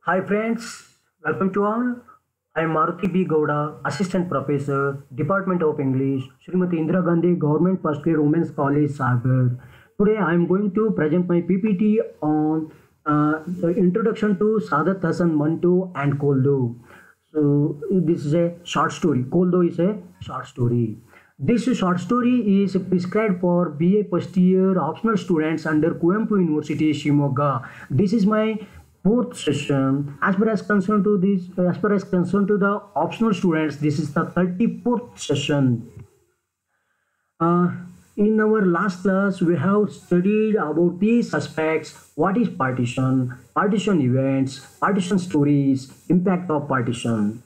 Hi friends, welcome to all. I am Maruti B. Gowda, Assistant Professor, Department of English, Srimati Indira Gandhi Government First Grade Women's College, Sagar. Today I am going to present my PPT on the introduction to Sadat Hasan Manto and Koldo. So this is a short story. Koldo is a short story. This short story is prescribed for BA first year optional students under Kuvempu University, Shimoga. This is my fourth session. As far as concerned to the optional students, this is the 34th session. Uh, in our last class, we have studied about these aspects. What is partition? Partition events, partition stories, impact of partition.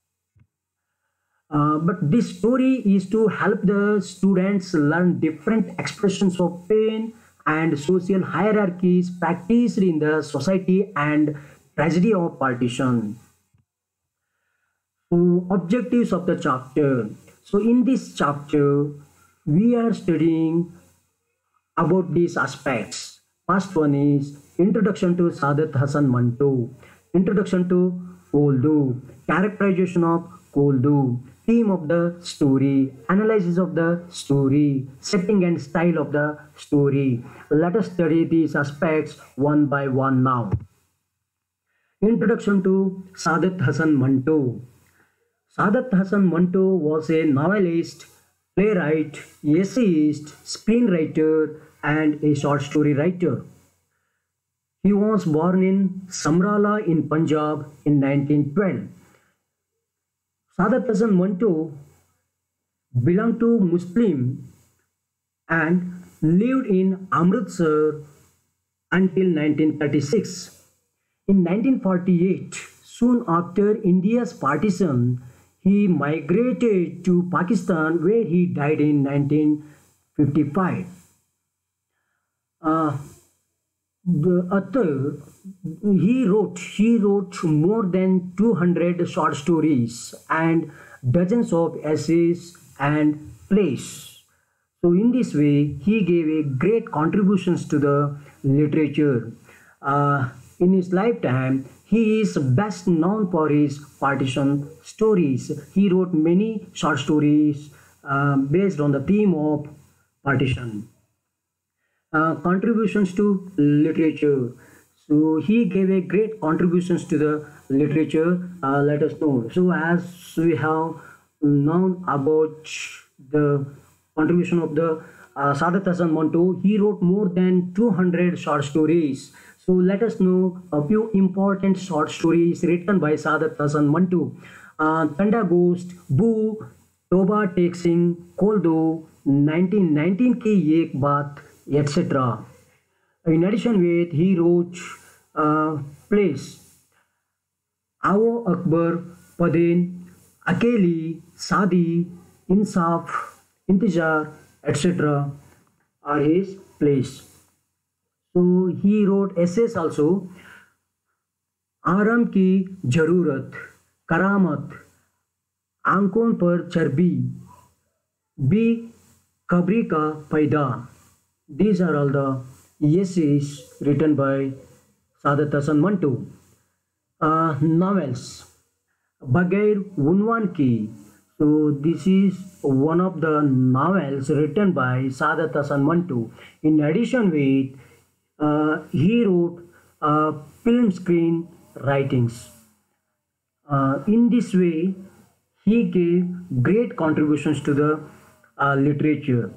But this story is to help the students learn different expressions of pain and social hierarchies practiced in the society and tragedy of partition. So, objectives of the chapter. So, in this chapter, we are studying about these aspects. First one is Introduction to Sadat Hasan Manto, Introduction to Koldu, Characterization of Koldu, Theme of the story, Analysis of the story, Setting and style of the story. Let us study these aspects one by one now. Introduction to Sadat Hasan Manto. Sadat Hasan Manto was a novelist, playwright, essayist, screenwriter, and a short story writer. He was born in Samrala in Punjab in 1912. Sadat Hasan Manto belonged to Muslim and lived in Amritsar until 1936. In 1948, soon after India's partition, he migrated to Pakistan where he died in 1955. Uh, the author he wrote more than 200 short stories and dozens of essays and plays. So in this way, he gave a great contributions to the literature. In his lifetime, he is best known for his partition stories. He wrote many short stories based on the theme of partition. Contributions to literature. So he gave a great contributions to the literature. Let us know. So as we have known about the contribution of the Sadat Hasan Manto, he wrote more than 200 short stories. So let us know a few important short stories written by Sadat Hasan Manto. Tanda Ghost, Boo, Toba Texing, Koldo, 1919 Ki Ek Baat, etc. In addition with, he wrote plays आओ Akbar, Padin, Akeli, Sadi, Insaf, Intijar, etc. are his plays. So he wrote essays also. आराम की जरूरत, करामत, आंखों पर चर्बी, B खबरी का पैदा. These are all the essays written by Sadat Hasan Manto. Novels. Bagair Unwan Ki. So this is one of the novels written by Sadat Hasan Manto. In addition with, he wrote film screen writings. In this way, he gave great contributions to the literature.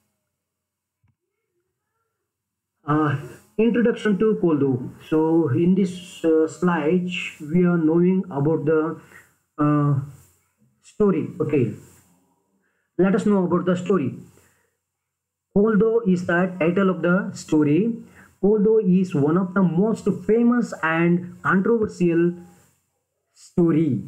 Introduction to Koldo. So in this slide, we are knowing about the uh, story. Okay, let us know about the story. Koldo is the title of the story. Koldo is one of the most famous and controversial story.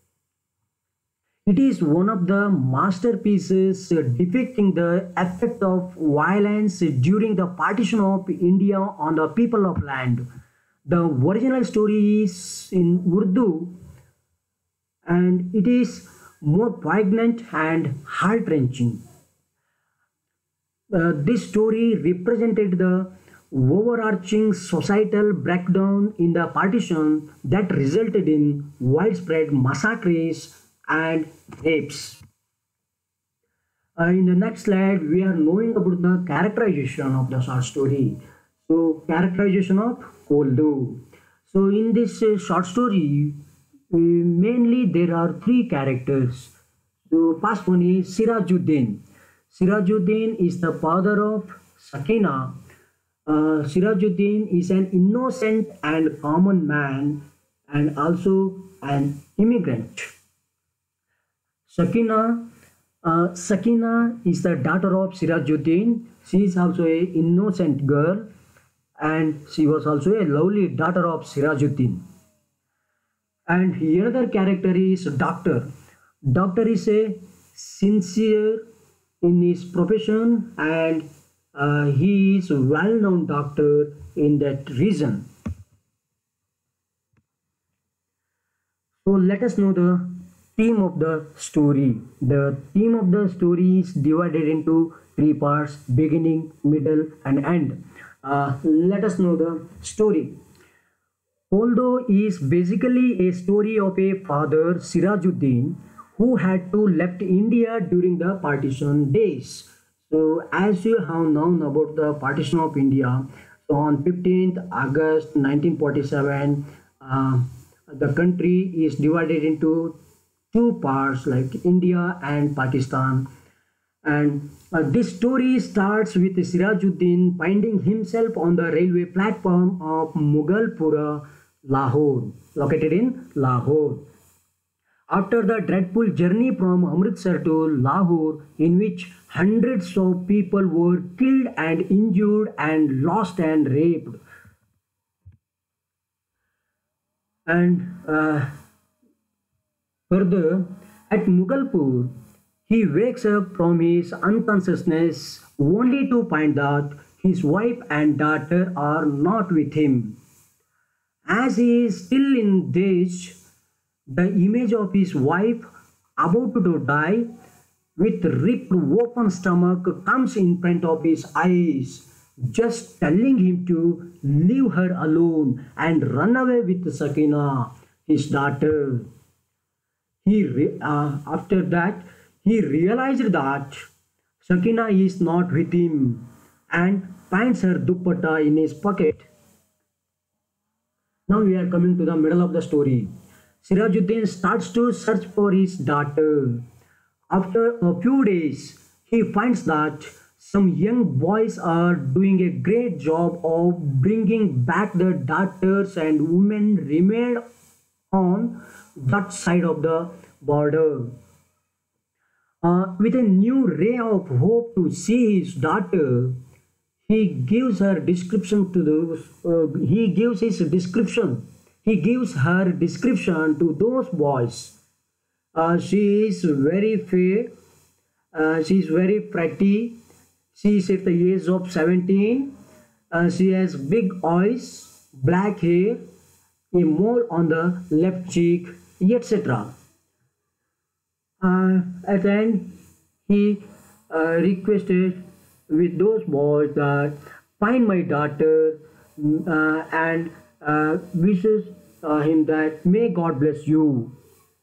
It is one of the masterpieces depicting the effect of violence during the partition of India on the people of land. The original story is in Urdu and it is more poignant and heart wrenching. This story represented the overarching societal breakdown in the partition that resulted in widespread massacres and rapes. In the next slide, we are knowing about the characterization of the short story. So, characterization of Koldo. So, in this short story, mainly there are three characters. So, first one is Sirajuddin. Sirajuddin is the father of Sakina. Sirajuddin is an innocent and common man and also an immigrant. Sakina is the daughter of Sirajuddin. She is also a innocent girl and she was also a lovely daughter of Sirajuddin. And another character is Doctor. Doctor is a sincere in his profession and he is a well-known doctor in that region. So let us know the theme of the story. The theme of the story is divided into three parts: beginning, middle, and end. Let us know the story. Although is basically a story of a father, Sirajuddin, who had to left India during the partition days. So as you have known about the partition of India, so on 15th August 1947, the country is divided into two parts like India and Pakistan. And this story starts with Sirajuddin finding himself on the railway platform of Mughalpura, Lahore, located in Lahore. After the dreadful journey from Amritsar to Lahore, in which hundreds of people were killed and injured and lost and raped. And further, at Mughalpur, he wakes up from his unconsciousness only to find that his wife and daughter are not with him. As he is still in this, the image of his wife about to die with ripped open stomach comes in front of his eyes, just telling him to leave her alone and run away with Sakina, his daughter. After that, he realized that Sakina is not with him and finds her dupatta in his pocket. Now we are coming to the middle of the story. Sirajuddin starts to search for his daughter. After a few days, he finds that some young boys are doing a great job of bringing back the daughters and women remained on that side of the border. With a new ray of hope to see his daughter, he gives her description to those. He gives his description. He gives her description to those boys. She is very fair. She is very pretty. She is at the age of 17. She has big eyes, black hair, a mole on the left cheek, etc. At the end, he requested with those boys that find my daughter and wishes him that may God bless you.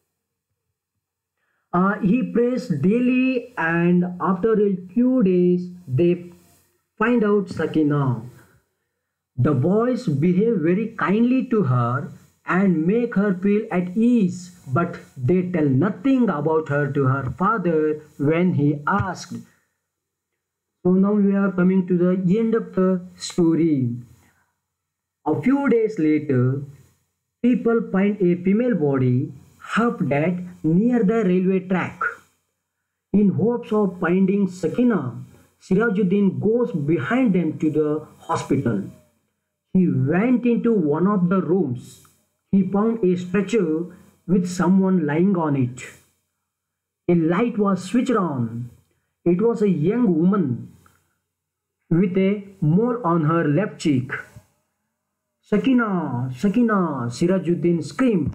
He prays daily and after a few days they find out Sakina. The boys behave very kindly to her and make her feel at ease, but they tell nothing about her to her father when he asked. So now we are coming to the end of the story. A few days later, people find a female body half dead near the railway track. In hopes of finding Sakina, Sirajuddin goes behind them to the hospital. He went into one of the rooms. He found a stretcher with someone lying on it. A light was switched on. It was a young woman with a mole on her left cheek. Sakina, Sakina, Sirajuddin screamed.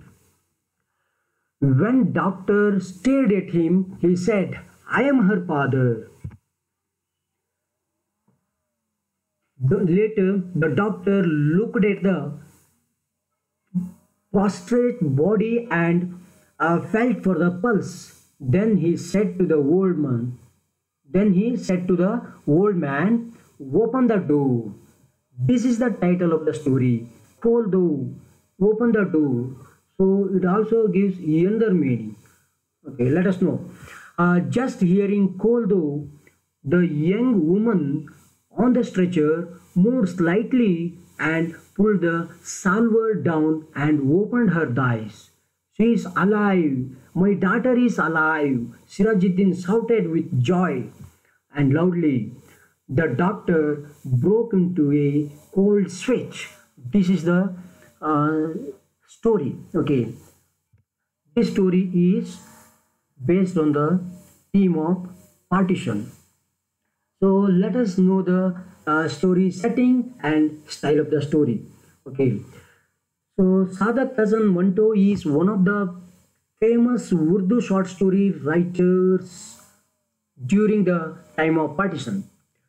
When doctor stared at him, he said, I am her father. Later, the doctor looked at the prostrate body and felt for the pulse. Then he said to the old man, then he said to the old man, open the door. This is the title of the story. Cold door. Open the door. So it also gives another meaning. Okay, let us know. Just hearing cold door, the young woman on the stretcher moved slightly and pulled the salver down and opened her eyes. She is alive. My daughter is alive. Sirajuddin shouted with joy and loudly. The doctor broke into a cold sweat. This is the uh, story. Okay, this story is based on the theme of partition. So let us know the story setting and style of the story. Okay, so Sadat Hasan Manto is one of the famous Urdu short story writers during the time of partition.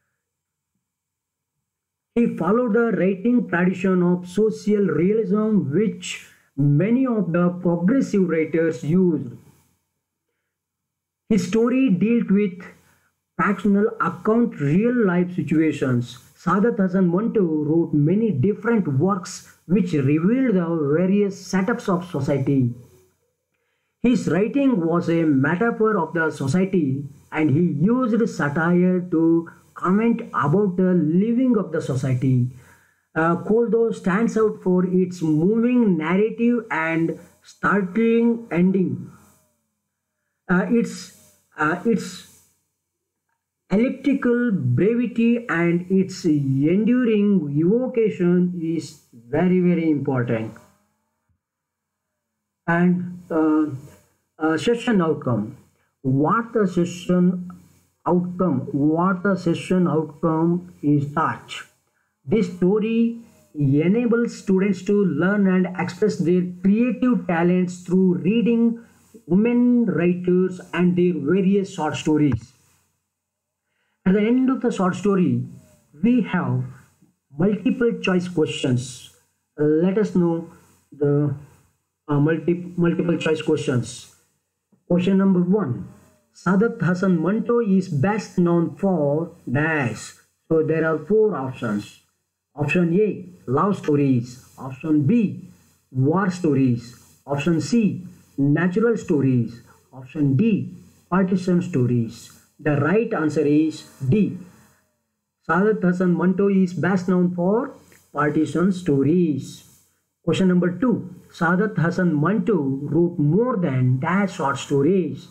He followed the writing tradition of social realism, which many of the progressive writers used. His story dealt with fictional account real life situations. Sadat Hasan Manto wrote many different works which revealed the various setups of society. His writing was a metaphor of the society and he used satire to comment about the living of the society. Koldo stands out for its moving narrative and startling ending. Its elliptical brevity and its enduring evocation is very important. And session outcome. What the session outcome is that this story enables students to learn and express their creative talents through reading women writers and their various short stories. At the end of the short story, we have multiple choice questions. Let us know the multiple choice questions. Question number one. Sadat Hasan Manto is best known for dash. So there are four options. Option A, love stories. Option B, war stories. Option C, natural stories. Option D, partisan stories. The right answer is D. Sadat Hasan Manto is best known for partisan stories. Question number 2. Sadat Hasan Manto wrote more than dash short stories.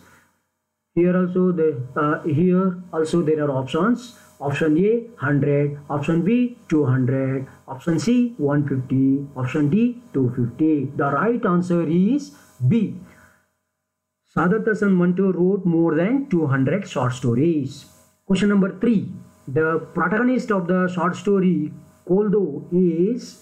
Here also there are options. Option A 100, option B 200, option C 150, option D 250. The right answer is B. Sadat Hasan Manto wrote more than 200 short stories. Question number 3. The protagonist of the short story Koldo is,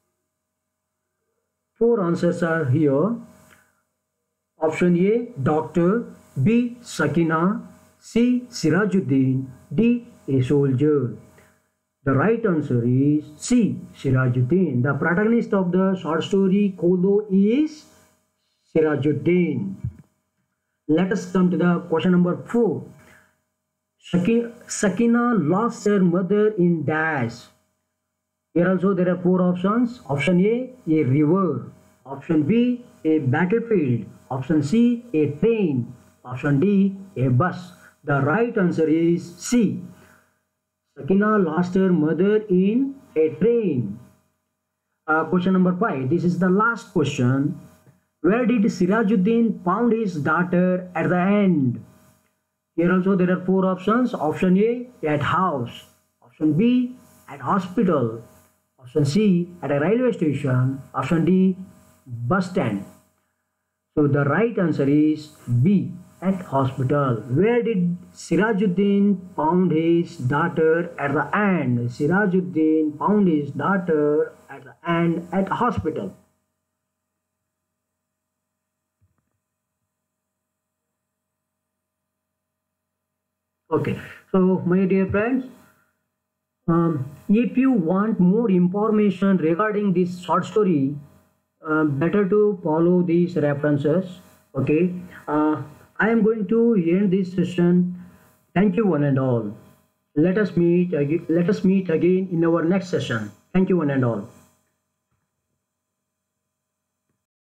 four answers are here. Option A, Doctor, B, Sakina, C, Sirajuddin, D, a soldier. The right answer is C, Sirajuddin. The protagonist of the short story Koldo is Sirajuddin. Let us come to the question number 4. Sakina lost her mother in dash. Here also there are four options. Option A, a river. Option B, a battlefield. Option C, a train. Option D, a bus. The right answer is C. Sakina lost her mother in a train. Question number 5. This is the last question. Where did Sirajuddin found his daughter at the end? Here also there are four options. Option A, at house. Option B, at hospital. Option C, at a railway station. Option D, bus stand. So the right answer is B, at hospital. Where did Sirajuddin found his daughter at the end? Sirajuddin found his daughter at the end at hospital. Okay, so my dear friends, If you want more information regarding this short story, better to follow these references. Okay, I am going to end this session. Thank you one and all. Let us meet again in our next session. Thank you one and all.